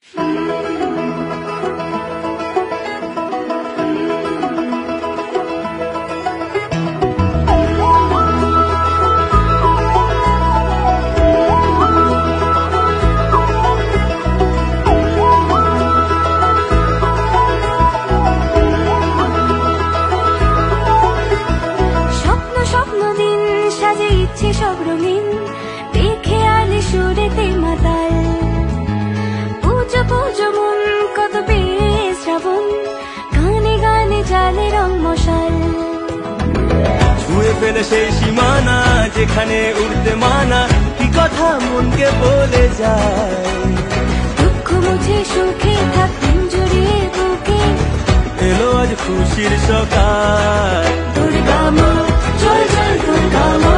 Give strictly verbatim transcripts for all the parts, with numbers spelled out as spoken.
সব রঙিন দেখে আলি সুরেতে মাতাল পুজো পুজো মন কত বেড়ে শ্রাবণ গানে গানে জালে রং মশাল ছুঁয়ে ফেলে সেই সীমানা যেখানে উড়তে মানা কি কথা মনকে বলে যায় দুঃখ মুছে সুখে থাক জুড়ে বুকে এলো আজ খুশির সকাল দুর্গা মা জয় জয় দুর্গা মা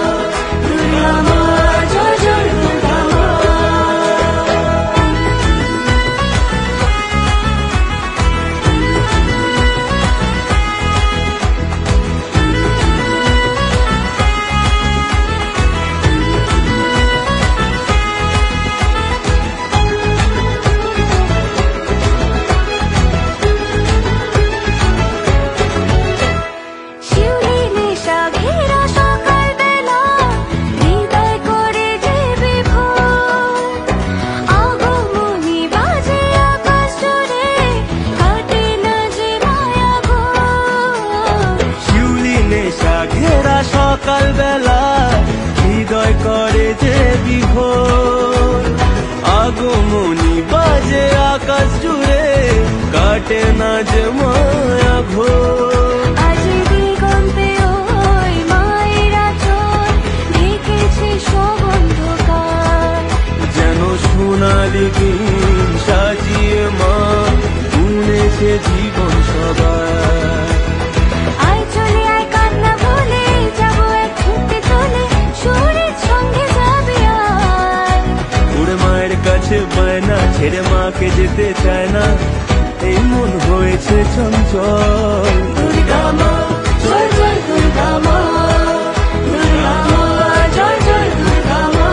সকাল বেলা হৃদয় করে যে বিভোর আগমনী বাজে আকাশ জুড়ে কাটে না যে মায়া ঘোর আজ দিগন্তে ওই মায়ের আঁচল ঢেকেছে সব অন্ধকার যেন সোনালি দিন সাজিয়ে মা বুনেছে জীবন সবার আয় চলে আয় কান্না বলে যাবো এক ছুটে চলে শরীর সঙ্গে যাবে আর উড়ে মায়ের কাছে বায়না ছেড়ে মাকে যেতে চায় না এই মন হয়েছে চঞ্চল দুর্গা মা জয় জয় দুর্গা মা দুর্গা মা জয় জয় দুর্গা মা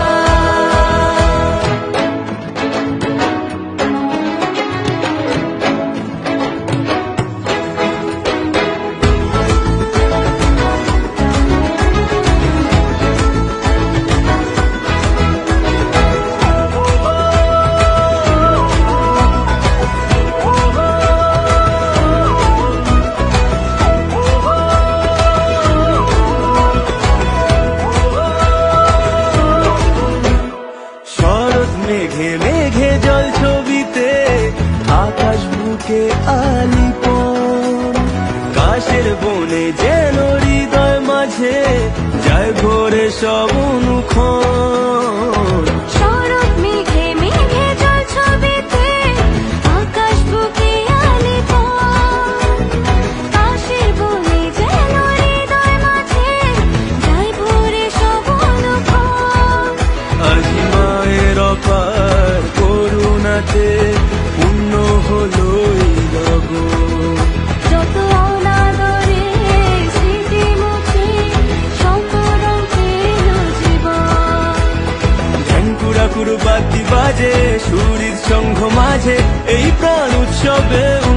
মেঘে মেঘে জল ছবিতে আকাশ বুকে আলিপন কাশের বনে যেন হৃদয় মাঝে যায় ভোরে সব অনুক্ষণ শরৎ মেঘে মেঘে জল ছবিতে আকাশ বুকে আলিপন কাশের বনে যেন হৃদয় মাঝে যায় ভোরে সব অনুক্ষণ আজ মায়ের অপার করুণাতে পূর্ণ হলো লগন যত অনাদরে স্মৃতি মুছে সংকরণ পেল জীবন ঝাঙ্কুড়া কুড়ু বাদ্যি বাজে সুরির সংঘ মাঝে এই প্রাণ উৎসবে